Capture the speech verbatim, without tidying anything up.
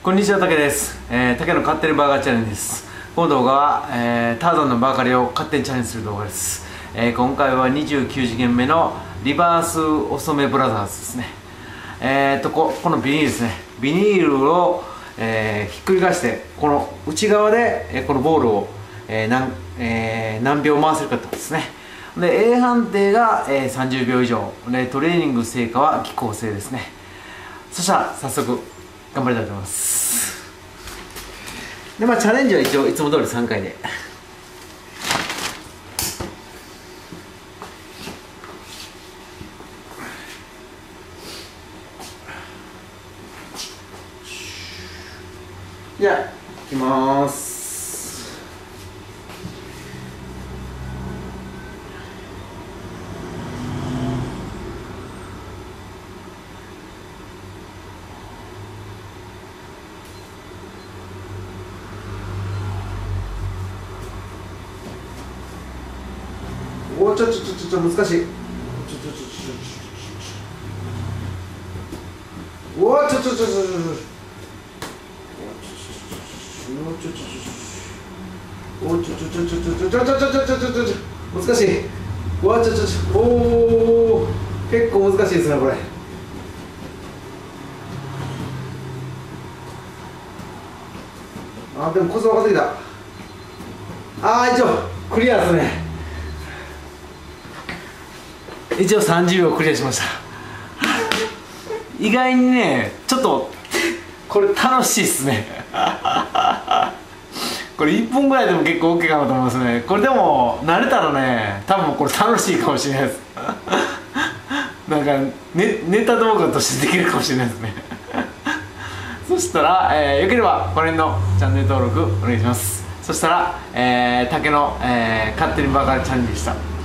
こんにちは、たけです。えー、たけの勝手にバーガーチャレンジです。この動画は、えー、ターザンのバーガリを勝手にチャレンジする動画です。えー、今回はにじゅうきゅう次元目のリバースおそめブラザーズですね。えーとこ、このビニールですね。ビニールを、えー、ひっくり返して、この内側で、えー、このボールを、えー何えー、何秒回せるかってことですね。で A 判定が、えー、さんじゅうびょう以上で、トレーニング成果は機構性ですね。そしたら早速頑張りたいと思います。で、まあ、チャレンジは一応いつも通りさんかいで。じゃあいきまーす。おー、ちょちょちょちょちょ難しい。ちょちょちょちょちょおー、ちょちょちょちょちょちょちょちょちょちょちょちょちょちょちょおー、ちょちょちょちょちょちょちょちょちょちょちょちょ難しい。うわ、ちょちょちょおー、結構難しいですねこれ。あ、でもコツ分かってきた。あー、一応クリアですね。一応さんじゅうびょうクリアしました。意外にね、ちょっとこれ楽しいっすね。これいっぷんぐらいでも結構 OK かなと思いますね。これでも慣れたらね、多分これ楽しいかもしれないです。なんか、ね、ネタ動画としてできるかもしれないですね。そしたら、えー、よければこの辺のチャンネル登録お願いします。そしたら、えー、竹の、えー、勝手にバカチャレンジでした。